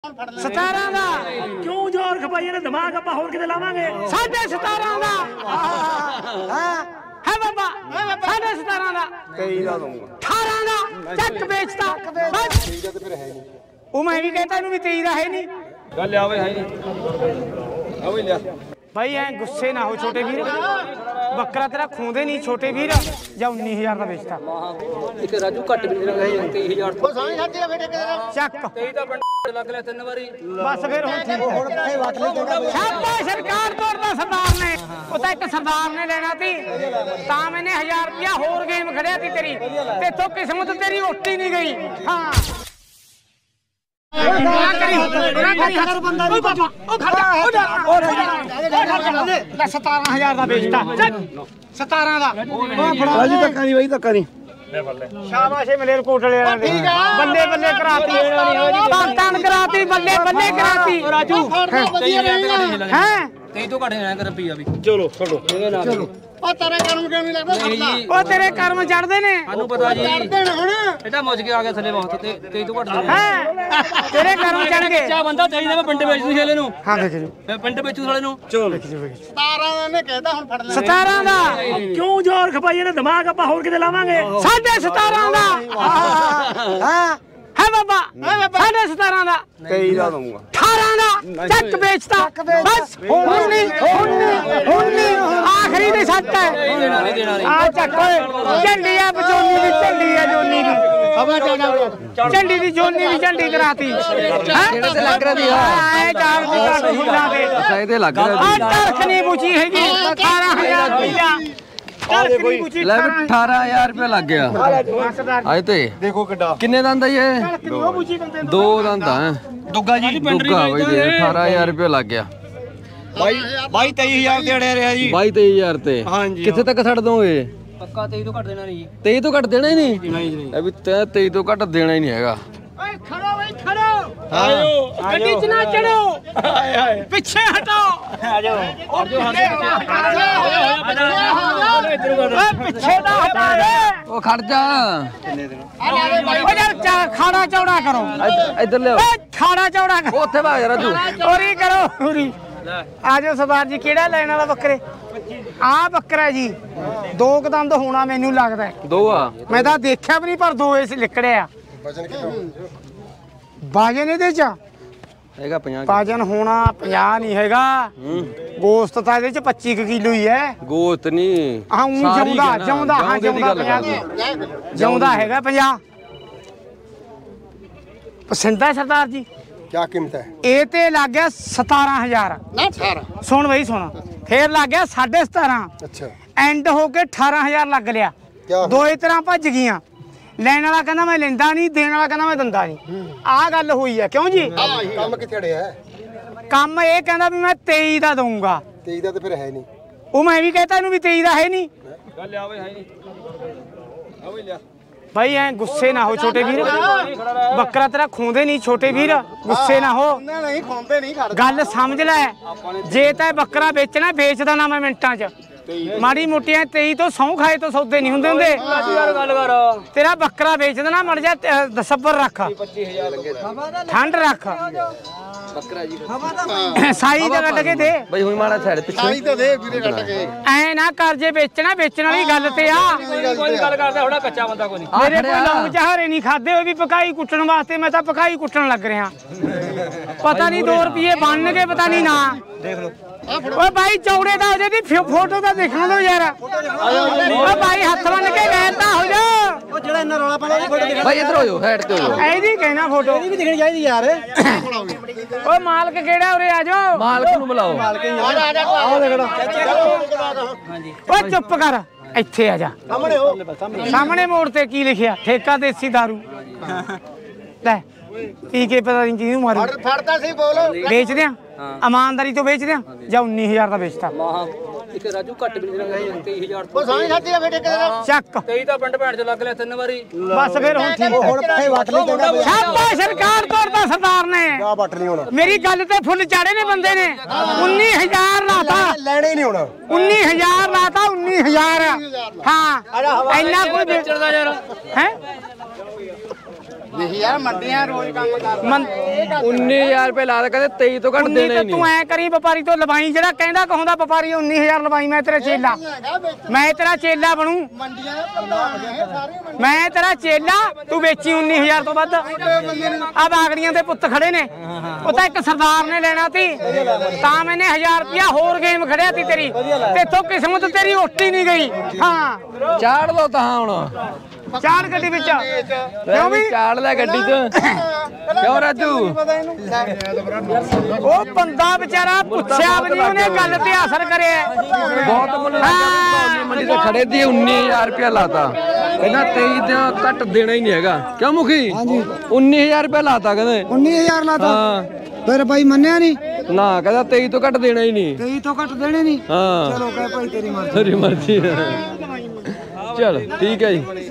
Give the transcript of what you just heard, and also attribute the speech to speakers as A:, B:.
A: 17 ਦਾ
B: ਕਿਉਂ ਜ਼ੋਰ ਖਪਾਈਏ ਨੇ ਦਿਮਾਗ ਆਪਾਂ ਹੋਰ ਕਿਤੇ ਲਾਵਾਂਗੇ
A: 17.5 ਦਾ ਹੈ ਬਾਬਾ 17.5 ਦਾ
C: 23 ਦਾ ਦਊਂਗਾ
A: 18 ਦਾ ਚੱਕ ਵੇਚਤਾ ਬਸ
C: ਠੀਕ ਹੈ ਤੇ ਫਿਰ ਹੈ ਨਹੀਂ
A: ਉਹ ਮੈਂ ਵੀ ਕਹਿੰਦਾ ਇਹਨੂੰ ਵੀ 23 ਦਾ ਹੈ ਨਹੀਂ
C: ਗੱਲ ਆਵੇ ਹੈ ਨਹੀਂ ਆਵੇ ਲਿਆ
A: भाई ऐ गुस्से ना हो छोटे वीर बकरा तेरा खूंदे नहीं छोटे वीर जा 19000 का बेचता
D: एक राजू घट भी नहीं लगा 23000
A: वो साई खाते बेटे चक
D: 23 ਦਾ ਪਿੰਡ ਲੱਗ ਲਿਆ 3 ਵਾਰੀ
A: बस फिर हुन ठीक है शाबाश सरकार तोड़दा सरदार ने ਉਹ ਤਾਂ ਇੱਕ ਸਰਦਾਰ ਨੇ ਲੈਣਾ ਸੀ ਤਾਂ ਮੈਨੇ 1000 ਰੁਪਿਆ ਹੋਰ ਗੇਮ ਖੜਿਆ ਸੀ ਤੇਰੀ ਤੇਥੋਂ ਕਿਸਮਤ ਤੇਰੀ ਉੱਟੀ ਨਹੀਂ ਗਈ ਹਾਂ ਬੰਦਾ ਨਹੀਂ ਉਹ ਖੜ 17000 ਦਾ ਵੇਚਦਾ 17 ਦਾ
C: ਰਾਜੀ ਧੱਕਾ ਨਹੀਂ ਬਾਈ ਧੱਕਾ ਨਹੀਂ
A: ਸ਼ਾਬਾਸ਼ ਮਲੇਰ ਕੋਟਲੇ ਵਾਲਿਆਂ ਦੇ ਬੱਲੇ ਬੱਲੇ ਕਰਾਤੀ ਪਾਕਿਸਤਾਨ ਕਰਾਤੀ ਬੱਲੇ ਬੱਲੇ ਕਰਾਤੀ ਰਾਜੂ ਹੈ
D: 23 ਤੋਂ ਘੱਟ ਜਾਣਾ ਰੁਪਈਆ ਵੀ
C: ਚਲੋ ਛੱਡੋ
D: ਚਲੋ
A: ਉਹ ਤੇਰੇ ਕਰਮ ਕਿਉਂ ਨਹੀਂ ਲੱਗਦਾ ਉਹ ਤੇਰੇ ਕਰਮ ਚੜਦੇ ਨੇ
D: ਸਾਨੂੰ ਪਤਾ ਜੀ
A: ਚੜਦੇ ਨੇ ਹੁਣ
D: ਇਹਦਾ ਮੁੱਝ ਕੇ ਆ ਗਿਆ ਥੱਲੇ ਬਹੁਤ ਤੇ 23 ਤੋਂ ਘੱਟ ਜਾਣਾ
A: ਹੈ ਤੇਰੇ ਕਰਮ ਚੜ ਗਏ
D: ਬੱਚਾ ਬੰਦਾ 23 ਦਾ ਮੈਂ ਪਿੰਡ ਵੇਚ ਦੂੰ ਛੇਲੇ ਨੂੰ
A: ਹਾਂ ਦੇਖ ਜੀ
D: ਮੈਂ ਪਿੰਡ ਵੇਚੂ ਸਾਲੇ ਨੂੰ
C: ਚਲੋ
A: 17 ਦਾ ਨੇ ਕਹਿਦਾ ਹੁਣ ਫੜ ਲੈ 17 ਦਾ
B: ਕਿਉਂ ਜ਼ੋਰ ਖਪਾਈਏ ਨੇ ਦਿਮਾਗ ਆਪਾਂ ਹੋਰ ਕਿਤੇ ਲਾਵਾਂਗੇ
A: 17.5 ਦਾ ਹਾਂ ਹੈ ਬਾਬਾ 17.5 ਦਾ
C: 23 ਦਾ ਦਊਂਗਾ
A: 18 ਦਾ ਚੱਕ ਵੇਚਤਾ ਬਸ ਹੁਣ ਨਹੀਂ ਆਖਰੀ ਦੇ ਸੱਟ ਹੈ
D: ਦੇਣਾ ਨਹੀਂ
A: ਆ ਚੱਕ ਓਏ ਝੰਡੀ ਆ ਬਚੋਨੀ ਦੀ ਝੰਡੀ ਆ ਜੋਨੀ ਦੀ ਹਵਾ ਝੰਡੀ ਦੀ ਜੋਨੀ ਦੀ ਝੰਡੀ ਕਰਾਤੀ
D: ਕਿਹੜੇ ਤੇ ਲੱਗ ਰਹੀ ਆ
A: ਐ ਚਾਰ ਦੀ ਕੱਟ ਫੁੱਲਾਂ ਦੇ
D: ਸਾਈਦੇ ਲੱਗ
A: ਆ ਟਰਖ ਨਹੀਂ ਪੁੱਛੀ ਹੈਗੀ 18000 ਰੁਪਇਆ ਟਰਖ ਨਹੀਂ ਪੁੱਛੀ
D: ਲੈ 18000 ਰੁਪਏ ਲੱਗ ਗਿਆ ਅੱਜ ਤੇ
C: ਦੇਖੋ ਕਿੱਡਾ
D: ਕਿੰਨੇ ਦੰਦ ਆ ਇਹ
A: ਟਰਖ ਨਹੀਂ ਉਹ ਪੁੱਛੀ ਬੰਦੇ ਨੂੰ
D: ਦੋ ਦੰਦ ਆ
C: ਦੁੱਗਾ ਜੀ
D: ਦੁੱਗਾ ਬਈ ਦੇ 18000 ਰੁਪਏ ਲੱਗ ਗਿਆ
C: ਬਾਈ 23000 ਦੇ ਅੜਿਆ ਰਿਹਾ ਜੀ
D: 23000 ਤੇ
C: ਹਾਂਜੀ
D: ਕਿੱਥੇ ਤੱਕ ਛੱਡ ਦੋਗੇ ਪੱਕਾ 23 ਤੋਂ ਘੱਟ ਦੇਣਾ ਨਹੀਂ 23 ਤੋਂ ਘੱਟ ਦੇਣਾ ਹੀ ਨਹੀਂ ਇਹ ਵੀ 23 ਤੋਂ ਘੱਟ ਦੇਣਾ ਹੀ ਨਹੀਂ ਹੈਗਾ
A: ਓਏ ਖੜੋ ਬਈ ਖੜੋ ਆਇਓ ਗੱਡੀ 'ਚ ਨਾ ਚੜੋ ਹਾਏ ਹਾਏ ਪਿੱਛੇ ਹਟੋ ਆ ਜਾਓ ਓਏ ਪਿੱਛੇ ਨਾ ਹਟੋ
D: ਉਹ ਖੜ ਜਾ
A: ਓ ਯਾਰ ਖਾੜਾ ਚੌੜਾ ਕਰੋ
D: ਇੱਧਰ ਲਿਓ
A: ਓਏ ਖਾੜਾ ਚੌੜਾ ਕਰੋ
D: ਉੱਥੇ ਭਾਗ ਰਾਜੂ
A: ਚੋਰੀ ਕਰੋ ਪੂਰੀ ਆ ਜਾਓ ਸਰਦਾਰ ਜੀ ਕਿਹੜਾ ਲੈਣ ਵਾਲਾ ਬੱਕਰੇ ਆ ਬੱਕਰਾ ਜੀ ਦੋ ਕਦਮ ਹੋਣਾ ਮੈਨੂੰ ਲੱਗਦਾ
D: ਦੋ ਆ
A: ਮੈਂ ਤਾਂ ਦੇਖਿਆ ਵੀ ਨਹੀਂ ਪਰ ਦੋ ਇਸ ਲਿਕੜੇ ਆ ਬਾਜਨ ਇਹਦੇ ਚ
D: ਹੈਗਾ 50
A: ਬਾਜਨ ਹੋਣਾ 50 ਨਹੀਂ ਹੈਗਾ ਗੋਸ਼ਤ ਤਾਂ ਇਹਦੇ ਚ 25 ਕਿਲੋ ਹੀ ਹੈ
D: ਗੋਤ ਨਹੀਂ
A: ਹਾਂ ਜਿਉਂਦਾ ਹਾਂ ਜਿਉਂਦਾ 50 ਜਿਉਂਦਾ ਹੈਗਾ 50 ਪਸੰਦ ਹੈ ਸਰਦਾਰ ਜੀ
C: ਕੀ ਕੀਮਤ ਹੈ
A: ਇਹ ਤੇ ਲੱਗ ਗਿਆ 17000
C: ਨਾ 18
A: ਸੁਣ ਬਈ ਸੁਣ ਫੇਰ ਲੱਗ ਗਿਆ 17.5
C: ਅੱਛਾ
A: ਐਂਡ ਹੋ ਕੇ 18000 ਲੱਗ ਲਿਆ ਦੋਏ ਤਰ੍ਹਾਂ ਭੱਜ ਗਈਆਂ ਲੈਣ ਵਾਲਾ ਕਹਿੰਦਾ ਮੈਂ ਲੈਂਦਾ ਨਹੀਂ ਦੇਣ ਵਾਲਾ ਕਹਿੰਦਾ ਮੈਂ ਦਿੰਦਾ ਨਹੀਂ ਆਹ ਗੱਲ ਹੋਈ ਹੈ ਕਿਉਂ ਜੀ
C: ਕੰਮ ਕਿੱਥੇ ਅੜਿਆ
A: ਕੰਮ ਇਹ ਕਹਿੰਦਾ ਵੀ ਮੈਂ 23 ਦਾ ਦਊਂਗਾ
C: 23 ਦਾ ਤੇ ਫਿਰ ਹੈ ਨਹੀਂ
A: ਉਹ ਮੈਂ ਵੀ ਕਹਤਾ ਇਹਨੂੰ ਵੀ 23 ਦਾ ਹੈ ਨਹੀਂ
D: ਗੱਲ ਆਵੇ ਹੈ ਨਹੀਂ ਆਵੇ ਲਿਆ
A: ਭਾਈ ਐ ਗੁੱਸੇ ਨਾ ਹੋ ਛੋਟੇ ਵੀਰ ਬੱਕਰਾ ਤੇਰਾ ਖੂੰਦੇ ਨਹੀਂ ਛੋਟੇ ਵੀਰ ਗੁੱਸੇ ਨਾ ਹੋ
C: ਨਹੀਂ ਖੋਂਦੇ ਨਹੀਂ
A: ਗੱਲ ਸਮਝ ਲੈ ਜੇ ਤੈਂ ਬੱਕਰਾ ਵੇਚਣਾ ਵੇਚਦਾ ਨਾ ਮੈਂ ਮਿੰਟਾਂ 'ਚ ਮਾੜੀ ਮੋਟੀਆਂ 23 ਤੋਂ ਸੌਂ ਖਾਏ ਤੋਂ ਸੌਦੇ ਨਹੀਂ ਹੁੰਦੇ
D: ਯਾਰ ਗੱਲ ਕਰ
A: ਤੇਰਾ ਬੱਕਰਾ ਵੇਚਦਾ ਨਾ ਮੜ ਜਾ ਦਸੱਬਰ ਰੱਖ
D: 25000 ਲੱਗੇ
A: ਠੰਡ ਰੱਖ
D: ਬੱਕਰਾ ਜੀ
A: ਸਾਈ ਦਾ ਕੱਢ ਕੇ ਦੇ
D: ਬਈ ਹੁਣ ਮਾੜਾ ਛੱਡ ਪਿੱਛੇ
C: ਸਾਈ ਤਾਂ ਦੇ ਵੀਰੇ ਕੱਟ ਕੇ
A: ਐ ਨਾ ਕਰ ਜੇ ਵੇਚਣ ਵਾਲੀ ਗੱਲ ਤੇ ਆ
D: ਕੋਈ ਗੱਲ ਕਰਦਾ ਥੋੜਾ ਕੱਚਾ ਬੰਦਾ ਕੋਈ ਨਹੀਂ
A: ਮੇਰੇ ਕੋਲ ਲੋਕ ਚਾਹਰੇ ਨਹੀਂ ਖਾਦੇ ਹੋਏ ਵੀ ਪਕਾਈ ਕੁੱਟਣ ਵਾਸਤੇ ਮੈਂ ਤਾਂ ਪਕਾਈ ਕੁੱਟਣ ਲੱਗ ਰਿਹਾ ਪਤਾ ਨਹੀਂ 2 ਰੁਪਏ ਬਣਨਗੇ ਪਤਾ ਨਹੀਂ ਨਾ
C: ਦੇਖ ਲਓ
A: ਓਏ ਭਾਈ ਚੌੜੇ ਦਾ ਉਹਦੀ ਫੋਟੋ ਤਾਂ ਦੇਖਣ ਦਿਓ ਯਾਰ ਓਏ ਭਾਈ ਹੱਥ ਬੰਨ ਕੇ ਬੈਠਾ ਹੋ ਜਾ
C: ਉਹ ਜਿਹੜਾ ਇੰਨਾ ਰੌਲਾ ਪਾਣਾ ਉਹ ਫੋਟੋ
D: ਭਾਈ ਇੱਧਰ ਹੋ ਜਾਓ ਸਾਈਡ ਤੇ ਹੋ ਜਾਓ
A: ਐਦੀ ਕਹਿਣਾ ਫੋਟੋ
C: ਵੀ ਦਿਖਣੀ ਚਾਹੀਦੀ ਯਾਰ
A: ਓਏ ਮਾਲਕ ਕਿਹੜਾ ਉਰੇ ਆ ਜਾਓ
D: ਮਾਲਕ ਨੂੰ ਬੁਲਾਓ
C: ਆਹ ਦੇਖੜੋ
A: ਓਏ ਚੁੱਪ ਕਰ ਇੱਥੇ ਆ ਜਾ
C: ਸਾਹਮਣੇ ਹੋ
A: ਸਾਹਮਣੇ ਮੋੜ ਤੇ ਕੀ ਲਿਖਿਆ ਠੇਕਾ ਦੇਸੀ ਦਾਰੂ ਲੈ ਪੀ ਕੇ ਪਤਾ ਨਹੀਂ ਕਿਹਨੂੰ ਮਾਰੂ
C: ਫੜਦਾ ਸੀ ਬੋਲ
A: ਵੇਚ ਦਿਆਂ ਇਮਾਨਦਾਰੀ ਤੋਂ ਵੇਚ ਦਿਆਂ ਜਾਂ 19000 ਦਾ ਵੇਚਤਾ
D: ਮਾਹ ਇੱਕ ਰਾਜੂ ਘੱਟ ਵੀ ਨਹੀਂ ਲਗਾ 23000
C: ਉਹ ਸਾਈ ਖਾਤੇ ਬੇਟੇ ਕਿਹਦੇ
A: ਚੱਕ
D: 23 ਤਾਂ ਪਿੰਡ ਭੈਣ ਚ ਲੱਗ ਲਿਆ 3 ਵਾਰੀ
A: ਬਸ ਫਿਰ ਹੁਣ ਠੀਕ
C: ਹੁਣ ਪੈਸੇ ਵੱਟ ਲਈ ਕਹਿੰਦਾ
A: ਸ਼ਾਬਾਸ਼ ਸਰਕਾਰ ਤੋੜਦਾ ਸਰਦਾਰ ਨੇ
C: ਆ ਵੱਟ ਲਈ ਹੁਣ
A: ਮੇਰੀ ਗੱਲ ਤੇ ਫੁੱਲ ਚਾੜੇ ਨੇ ਬੰਦੇ ਨੇ 19000 ਲਾਤਾ
C: ਲੈਣੇ ਹੀ ਨਹੀਂ ਹੁਣ
A: 19000 ਲਾਤਾ 19000 ਹਾਂ ਇੰਨਾ ਕੋਈ
D: ਵੇਚਣ ਦਾ ਯਾਰ
A: ਹੈ
E: ਨਹੀਂ ਯਾਰ ਮੰਡੀਆਂ ਰੋਜ਼ ਕੰਮ ਕਰ
D: 19000 ਰੁਪਏ ਲਾ ਦੇ ਕਹਿੰਦੇ 23 ਤੋਂ ਘੱਟ ਦੇਣਾ ਹੀ
A: ਤੂੰ
D: ਨਹੀਂ
A: ਐ ਕਰੀ ਵਪਾਰੀ ਤੋਂ ਲਵਾਈ ਜਿਹੜਾ ਕਹਿੰਦਾ ਕਹੋਂਦਾ ਵਪਾਰੀ 19000 ਲਵਾਈ ਮੈਂ ਤੇਰਾ ਚੇਲਾ ਮੈਂ ਤੇਰਾ ਚੇਲਾ ਬਣੂ
E: ਮੰਡੀਆਂ ਦੇ ਪ੍ਰਧਾਨ ਹੈ ਸਾਰੇ
A: ਮੈਂ ਤੇਰਾ ਚੇਲਾ ਤੂੰ ਵੇਚੀ 19000 ਤੋਂ ਵੱਧ ਆ ਬਾਗੜੀਆਂ ਦੇ ਪੁੱਤ ਖੜੇ ਨੇ ਉਹ ਤਾਂ ਇੱਕ ਸਰਦਾਰ ਨੇ ਲੈਣਾ ਸੀ ਤਾਂ ਮੈਨੇ 1000 ਰੁਪਿਆ ਹੋਰ ਗੇਮ ਖੜਿਆ ਸੀ ਤੇਰੀ ਤੇਥੋਂ ਕਿਸਮਤ ਤੇਰੀ ਉੱਟੀ ਨਹੀਂ ਗਈ ਹਾਂ
D: ਚਾੜ ਦੋ ਤਾਂ ਹੁਣ
A: ਚਾਰ ਗੱਡੀ ਵਿੱਚ
D: ਕਿਉਂ ਵੀ ਚਾੜ ਲੈ ਗੱਡੀ 'ਚ ਕਿਉਂ ਰਾਜੂ
A: ਉਹ ਬੰਦਾ ਵਿਚਾਰਾ ਪੁੱਛਿਆ ਵੀ ਨਹੀਂ ਉਹਨੇ ਗੱਲ ਤੇ ਅਸਰ ਕਰਿਆ
D: ਬਹੁਤ ਮੁੱਲ ਲੱਗਾ ਮੰਡੀ ਤੇ ਖੜੇ ਦੀ 19000 ਰੁਪਏ ਲਾਤਾ ਇਹਨਾਂ 23 ਦਾ ਘੱਟ ਦੇਣਾ ਹੀ ਨਹੀਂ ਹੈਗਾ ਕਿਉਂ ਮੁਖੀ ਹਾਂਜੀ 19000 ਰੁਪਏ ਲਾਤਾ ਕਹਿੰਦੇ
E: 19000 ਲਾਤਾ
D: ਹਾਂ
E: ਫਿਰ ਭਾਈ ਮੰਨਿਆ ਨਹੀਂ
D: ਨਾ ਕਹਿੰਦਾ 23 ਤੋਂ ਘੱਟ ਦੇਣਾ ਹੀ ਨਹੀਂ
E: 23 ਤੋਂ ਘੱਟ ਦੇਣੇ ਨਹੀਂ
D: ਹਾਂ
E: ਚਲੋ ਕਹੇ ਭਾਈ ਤੇਰੀ ਮਰਜ਼ੀ
D: ਤੇਰੀ ਮਰਜ਼ੀ ਚਲ ਠੀਕ ਹੈ ਜੀ